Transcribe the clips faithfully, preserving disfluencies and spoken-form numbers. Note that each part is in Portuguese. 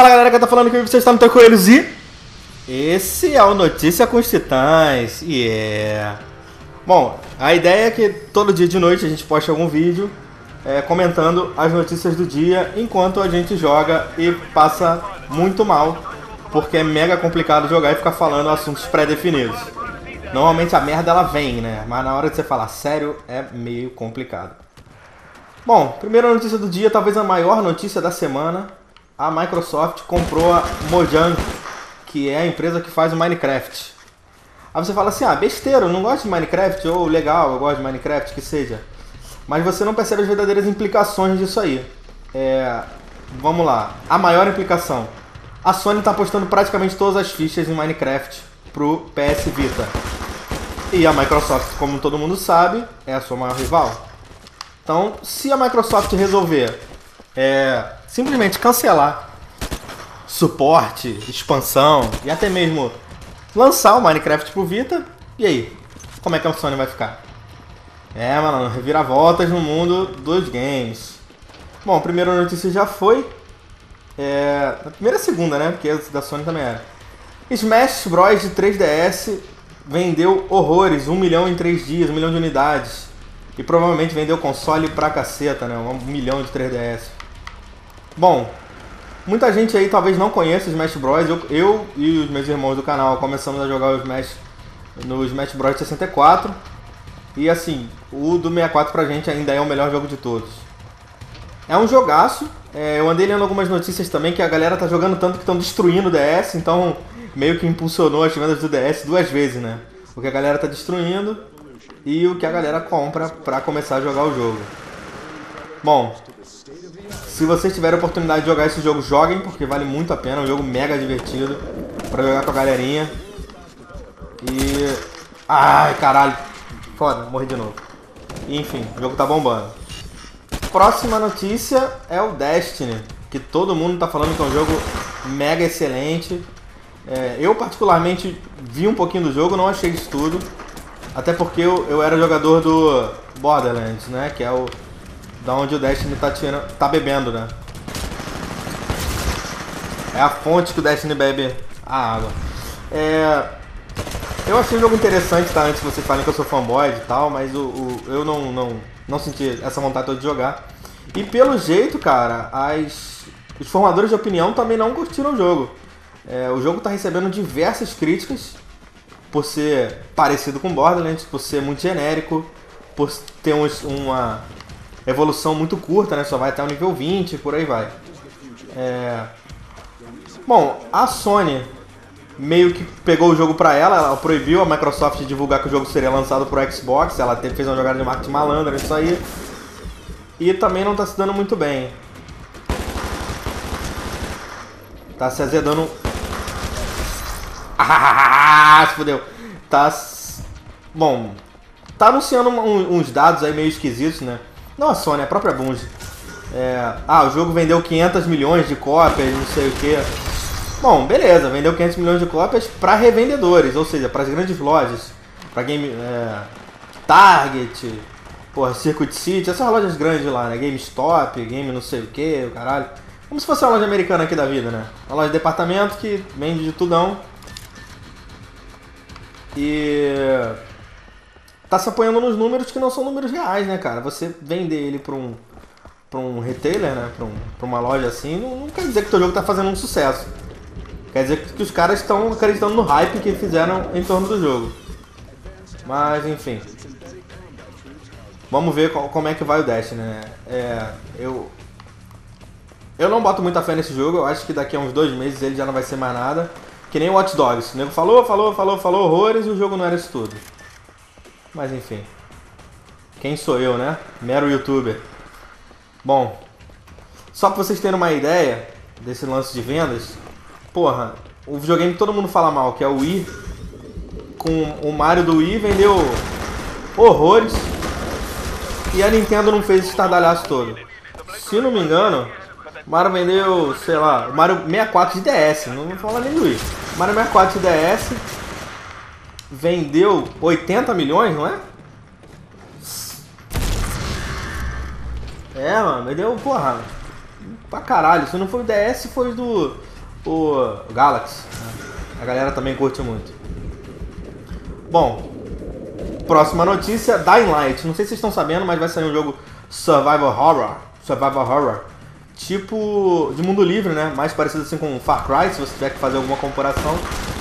Fala galera, que tá falando que você está no Tecoelhos e esse é o Notícia com os Titãs. E yeah. Bom, a ideia é que todo dia de noite a gente poste algum vídeo é, comentando as notícias do dia enquanto a gente joga e passa muito mal, porque é mega complicado jogar e ficar falando assuntos pré-definidos. Normalmente a merda ela vem, né? Mas na hora de você falar sério é meio complicado. Bom, primeira notícia do dia, talvez a maior notícia da semana. A Microsoft comprou a Mojang, que é a empresa que faz o Minecraft. Aí você fala assim, ah, besteira, eu não gosto de Minecraft, ou legal, eu gosto de Minecraft, que seja. Mas você não percebe as verdadeiras implicações disso aí. É, vamos lá, a maior implicação. A Sony está apostando praticamente todas as fichas em Minecraft pro P S Vita. E a Microsoft, como todo mundo sabe, é a sua maior rival. Então, se a Microsoft resolver é, simplesmente cancelar suporte, expansão e até mesmo lançar o Minecraft pro Vita, e aí? Como é que a Sony vai ficar? É, mano, reviravoltas no mundo dos games. Bom, a primeira notícia já foi. É, a primeira e a segunda, né? Porque da Sony também era. Smash Bros de três D S vendeu horrores, um milhão em três dias, um milhão de unidades. E provavelmente vendeu console pra caceta, né? Um milhão de três D S. Bom, muita gente aí talvez não conheça o Smash Bros. Eu, eu e os meus irmãos do canal começamos a jogar o Smash no Smash Bros sessenta e quatro. E assim, o do sessenta e quatro pra gente ainda é o melhor jogo de todos. É um jogaço. É, eu andei lendo algumas notícias também que a galera tá jogando tanto que estão destruindo o D S. Então meio que impulsionou as vendas do D S duas vezes, né? O que a galera tá destruindo e o que a galera compra pra começar a jogar o jogo. Bom, se vocês tiverem a oportunidade de jogar esse jogo, joguem, porque vale muito a pena. É um jogo mega divertido pra jogar com a galerinha. E... ai, caralho. Foda, morri de novo. Enfim, o jogo tá bombando. Próxima notícia é o Destiny, que todo mundo tá falando que é um jogo mega excelente. É, eu particularmente vi um pouquinho do jogo, não achei isso tudo. Até porque eu, eu era jogador do Borderlands, né? Que é o da onde o Destiny tá, tirando, tá bebendo, né? É a fonte que o Destiny bebe a água. É, eu achei o jogo interessante, tá? Antes de vocês falarem que eu sou fanboy e tal, mas o, o, eu não, não, não senti essa vontade toda de jogar. E pelo jeito, cara, as, os formadores de opinião também não curtiram o jogo. É, o jogo tá recebendo diversas críticas por ser parecido com Borderlands, por ser muito genérico, por ter um, uma evolução muito curta, né? Só vai até o nível vinte e por aí vai. É... Bom, a Sony meio que pegou o jogo pra ela, ela proibiu a Microsoft de divulgar que o jogo seria lançado pro Xbox, ela teve, fez uma jogada de marketing malandra nisso aí, e também não tá se dando muito bem. Tá se azedando. Ah, se fudeu. Tá. Bom, tá anunciando um, uns dados aí meio esquisitos, né? Não a Sony, a própria Bungie. É... Ah, o jogo vendeu quinhentos milhões de cópias, não sei o que. Bom, beleza, vendeu quinhentos milhões de cópias para revendedores, ou seja, para as grandes lojas, para Game é... Target, porra, Circuit City, essas lojas grandes lá, né? GameStop, Game não sei o que, o caralho. Como se fosse uma loja americana aqui da vida, né? Uma loja de departamento que vende de tudão. E tá se apoiando nos números que não são números reais, né, cara? Você vender ele pra um, pra um retailer, né? Pra, um, pra uma loja assim, não, não quer dizer que o teu jogo tá fazendo um sucesso. Quer dizer que os caras estão acreditando no hype que fizeram em torno do jogo. Mas, enfim. Vamos ver qual, como é que vai o Destiny, né? É, eu... Eu não boto muita fé nesse jogo, eu acho que daqui a uns dois meses ele já não vai ser mais nada. Que nem o Watch Dogs. O nego falou, falou, falou, falou horrores e o jogo não era isso tudo. Mas enfim. Quem sou eu, né? Mero youtuber. Bom. Só pra vocês terem uma ideia desse lance de vendas. Porra, o videogame que todo mundo fala mal, que é o Wii. Com o Mario do Wii vendeu horrores. E a Nintendo não fez esse estardalhaço todo. Se não me engano, o Mario vendeu, sei lá, o Mario sessenta e quatro de D S, não vou falar nem do Wii. O Mario sessenta e quatro de D S vendeu oitenta milhões, não é? É, mano, vendeu, porra, pra caralho. Se não foi o D S, foi do o Galaxy. A galera também curte muito. Bom, próxima notícia, Dying Light. Não sei se vocês estão sabendo, mas vai sair um jogo Survival Horror. Survival Horror. Tipo de mundo livre, né? Mais parecido assim com Far Cry, se você tiver que fazer alguma comparação.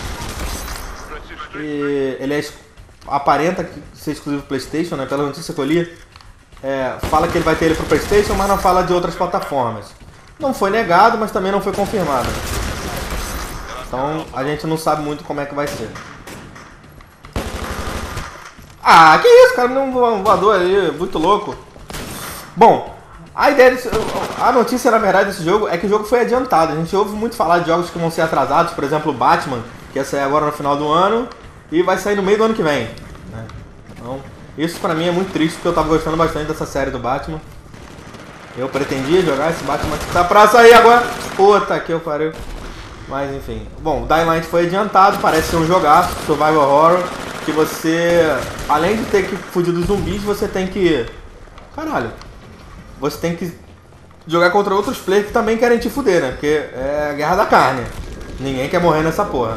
E ele é, aparenta ser exclusivo PlayStation, né? Pela notícia que eu li, é, fala que ele vai ter ele pro PlayStation, mas não fala de outras plataformas. Não foi negado, mas também não foi confirmado. Então a gente não sabe muito como é que vai ser. Ah, que isso, cara? Não um voador aí, muito louco. Bom, a ideia desse, a notícia na verdade desse jogo é que o jogo foi adiantado. A gente ouve muito falar de jogos que vão ser atrasados, por exemplo, o Batman, que ia sair agora no final do ano e vai sair no meio do ano que vem, né? Então, isso pra mim é muito triste, porque eu tava gostando bastante dessa série do Batman. Eu pretendia jogar esse Batman que tá pra sair agora. Puta que eu pariu. Mas enfim. Bom, o Dying Light foi adiantado, parece ser um jogaço, Survival Horror, que você, além de ter que fugir dos zumbis, você tem que... Caralho. Você tem que jogar contra outros players que também querem te fuder, né? Porque é a guerra da carne. Ninguém quer morrer nessa porra.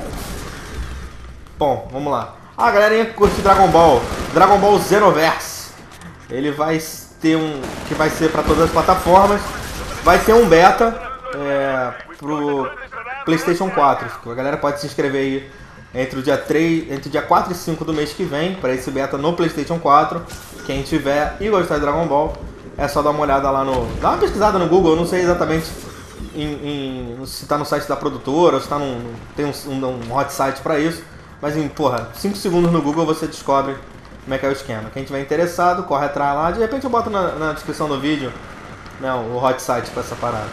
Bom, vamos lá. Ah, galerinha que curte Dragon Ball. Dragon Ball Xenoverse. Ele vai ter um... que vai ser para todas as plataformas. Vai ter um beta é, pro PlayStation quatro. A galera pode se inscrever aí entre o dia três, entre o dia quatro e cinco do mês que vem para esse beta no PlayStation quatro. Quem tiver e gostar de Dragon Ball, é só dar uma olhada lá no... Dá uma pesquisada no Google, eu não sei exatamente em, em, se tá no site da produtora ou se tá num... tem um, um, um hot site pra isso. Mas em, porra, cinco segundos no Google você descobre como é que é o esquema. Quem tiver interessado, corre atrás lá. De repente eu boto na, na descrição do vídeo, né, o hot site pra essa parada.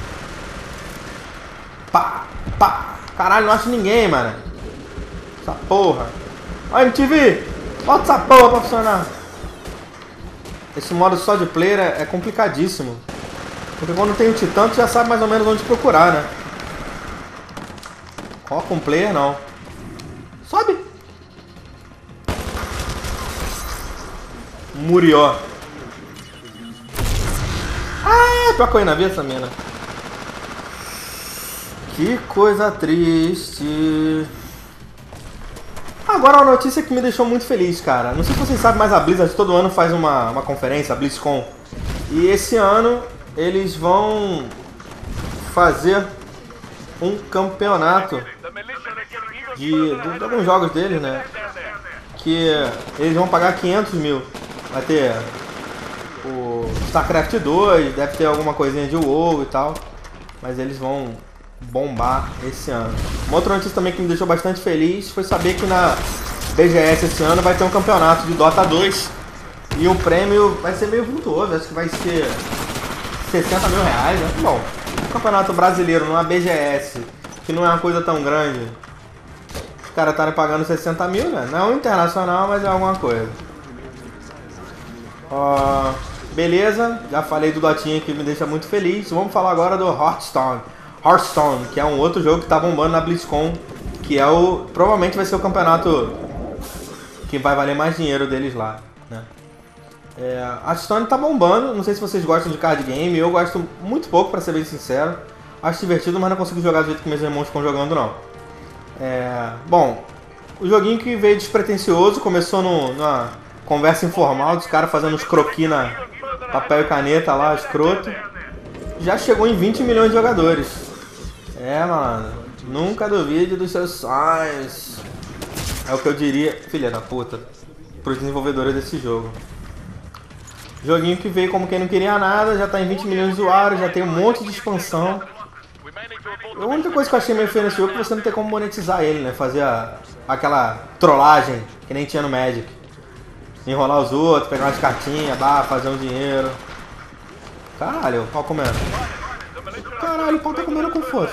Pá, pá. Caralho, não acho ninguém, mano. Essa porra. Ó, M T V, bota essa porra pra funcionar. Esse modo só de player é complicadíssimo. Porque quando tem o Titã, tu já sabe mais ou menos onde procurar, né? Coloca um player, não. Sobe! Murió. Ah, pior que eu ainda vi essa mina. Que coisa triste. Agora uma notícia que me deixou muito feliz, cara. Não sei se vocês sabem, mas a Blizzard todo ano faz uma, uma conferência, a BlizzCon. E esse ano eles vão fazer um campeonato de, de, de alguns jogos deles, né? Que eles vão pagar quinhentos mil. Vai ter o StarCraft dois, deve ter alguma coisinha de WoW e tal. Mas eles vão bombar esse ano. Uma outra notícia também que me deixou bastante feliz foi saber que na B G S esse ano vai ter um campeonato de Dota dois. E o prêmio vai ser meio vultuoso, acho que vai ser sessenta mil reais, né? Bom, um campeonato brasileiro numa B G S, que não é uma coisa tão grande, os caras estarem pagando sessenta mil, né? Não internacional, mas é alguma coisa. Uh, beleza, já falei do Dotinha que me deixa muito feliz. Vamos falar agora do Hearthstone. Hearthstone, que é um outro jogo que tá bombando na BlizzCon, que é o... provavelmente vai ser o campeonato que vai valer mais dinheiro deles lá, né? É, a Hearthstone tá bombando, não sei se vocês gostam de card game, eu gosto muito pouco, pra ser bem sincero. Acho divertido, mas não consigo jogar do jeito que meus irmãos estão jogando, não. É, bom, o joguinho que veio despretensioso, começou no, numa conversa informal dos caras fazendo os croquis na papel e caneta lá, escroto. Já chegou em vinte milhões de jogadores. É, mano, nunca duvide dos seus sonhos. É o que eu diria, filha da puta, pros desenvolvedores desse jogo. Joguinho que veio como quem não queria nada, já tá em vinte milhões de usuários, já tem um monte de expansão. A única coisa que eu achei meio feio nesse jogo é que você não tem como monetizar ele, né? Fazer a, aquela trollagem que nem tinha no Magic. Enrolar os outros, pegar umas cartinhas, bah, fazer um dinheiro. Caralho, o pau comendo. Caralho, o pau tá comendo com força.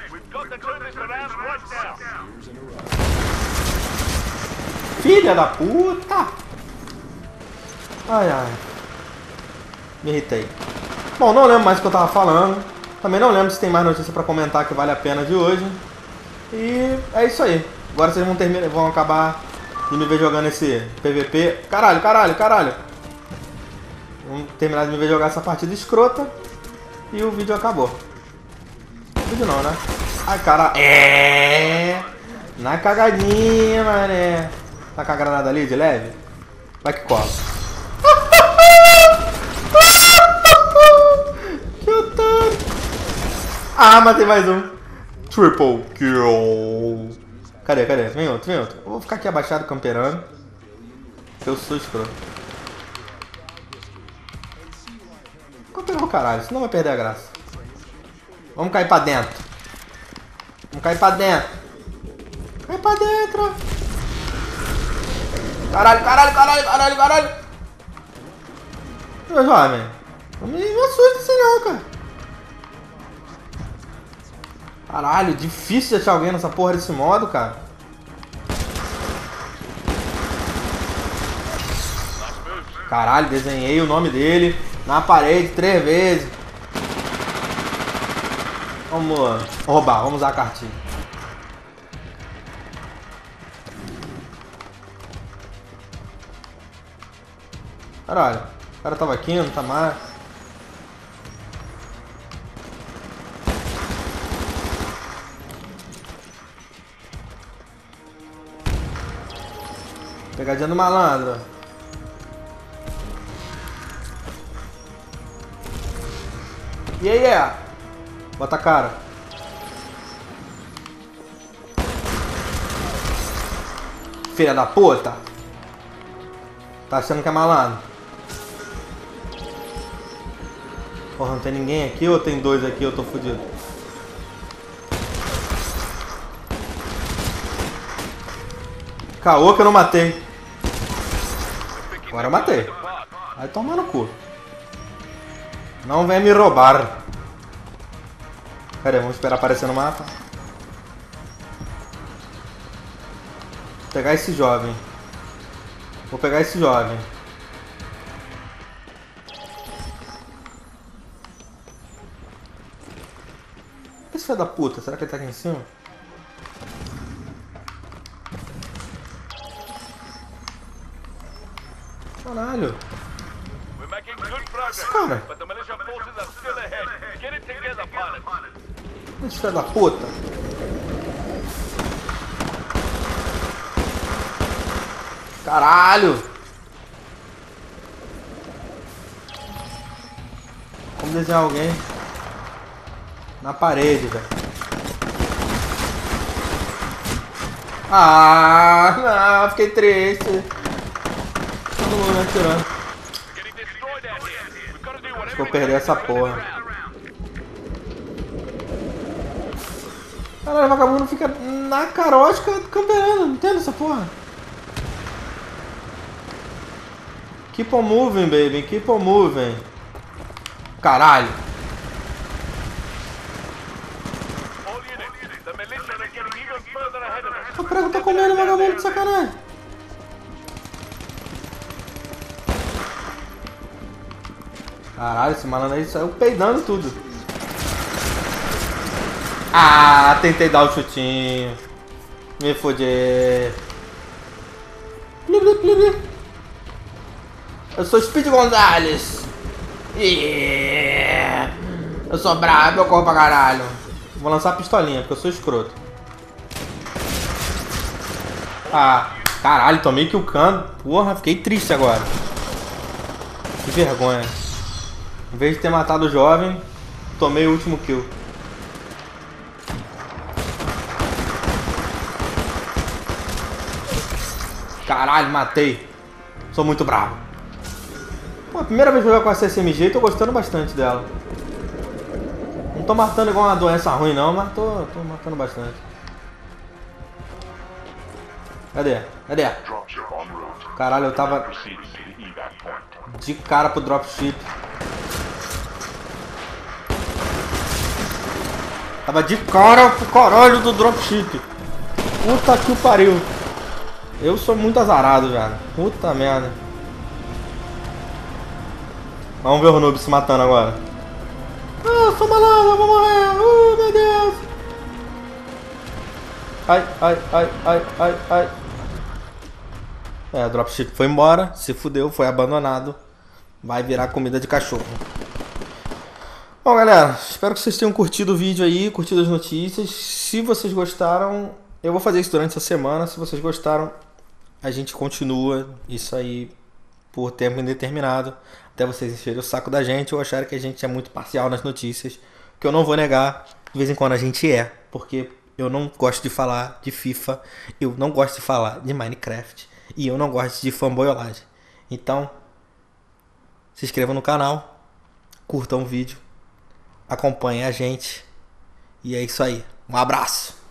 Filha da puta! Ai, ai. Me irritei. Bom, não lembro mais o que eu tava falando. Também não lembro se tem mais notícia pra comentar que vale a pena de hoje. E é isso aí. Agora vocês vão terminar, vão acabar de me ver jogando esse P V P. Caralho, caralho, caralho. Vamos terminar de me ver jogar essa partida escrota. E o vídeo acabou. O vídeo não, né? Ai, cara. É. Na cagadinha, mané. Tá com a granada ali de leve? Vai que cola. Que otário. Ah, matei mais um. Triple kill. Cadê, cadê? Vem outro, vem outro. Eu vou ficar aqui abaixado camperando. Eu sou escroto. Camperar o caralho, senão vai perder a graça. Vamos cair pra dentro. Vamos cair pra dentro. Cai pra dentro. Caralho, caralho, caralho, caralho, caralho. Meu jovem, não me, me assusta assim não, cara. Caralho, difícil de achar alguém nessa porra desse modo, cara. Caralho, desenhei o nome dele na parede três vezes. Vamos roubar, vamos usar a cartinha. Caralho, o cara tava aqui, não tá mais. Pegadinha do malandro. E aí, é? Bota a cara. Filha da puta. Tá achando que é malandro? Porra, não tem ninguém aqui ou tem dois aqui? Eu tô fudido. Caô que eu não matei. Agora eu matei. Vai tomar no cu. Não vem me roubar. Pera aí, vamos esperar aparecer no mapa. Vou pegar esse jovem. Vou pegar esse jovem. Esse filho da puta, será que ele tá aqui em cima? Caralho. Esse cara. Esse filho da puta. Caralho. Vamos desenhar alguém na parede, velho. Ah, não, fiquei triste. Todo mundo atirando. Acho que eu perdi essa porra. Caralho, o vagabundo fica na carótica camperando. Não entendo essa porra. Keep on moving, baby. Keep on moving. Caralho. O prego tá comendo o vagabundo de sacanagem. Caralho, esse malandro aí saiu peidando tudo. Ah, tentei dar o chutinho. Me fodi. Eu sou Speed Gonzalez. Yeah. Eu sou brabo, eu corro pra caralho. Vou lançar a pistolinha, porque eu sou escroto. Ah, caralho, tomei que o cano. Porra, fiquei triste agora. Que vergonha. Em vez de ter matado o jovem, tomei o último kill. Caralho, matei. Sou muito bravo. Pô, a primeira vez que eu jogo com essa S M G, tô gostando bastante dela. Não tô matando igual uma doença ruim não, mas tô, tô matando bastante. Cadê? Cadê? Caralho, eu tava de cara pro dropship. Tava de cara pro caralho do dropship. Puta que pariu. Eu sou muito azarado, velho. Puta merda. Vamos ver o noob se matando agora. Ah, sou malandro, eu vou morrer. Uh, meu Deus. Ai, ai, ai, ai, ai, ai. É, o dropship foi embora. Se fudeu, foi abandonado. Vai virar comida de cachorro. Bom, galera, espero que vocês tenham curtido o vídeo aí, curtido as notícias. Se vocês gostaram, eu vou fazer isso durante essa semana. Se vocês gostaram, a gente continua isso aí por tempo indeterminado, até vocês encherem o saco da gente ou acharem que a gente é muito parcial nas notícias, que eu não vou negar, de vez em quando a gente é, porque eu não gosto de falar de FIFA, eu não gosto de falar de Minecraft e eu não gosto de fanboyolagem. Então, se inscrevam no canal, curtam o vídeo, acompanhem a gente e é isso aí. Um abraço!